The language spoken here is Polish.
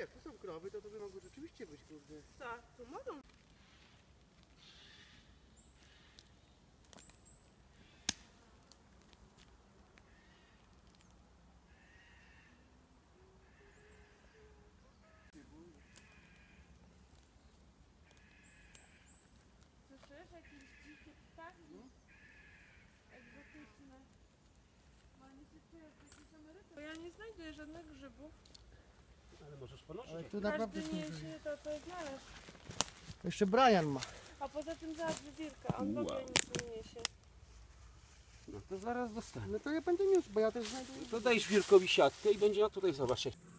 jak tu są krowy, to by mogło rzeczywiście być, kurde. Tak, to mogą. Słyszysz jakieś dzikie ptaki? Egzotyczne. No oni się czują w jakiejś Ameryce. Bo ja nie znajduję żadnych grzybów. Ale możesz ponosić. Ale tu naprawdę Każdy niesie to znalazł. Jeszcze Brian ma. A poza tym zobacz wywirka, on w ogóle Wow. nic nie niesie. No to zaraz dostanę. No to ja będę niósł, bo ja też znajduję. To daj żwirkowi siatkę i będzie, no tutaj zobacz.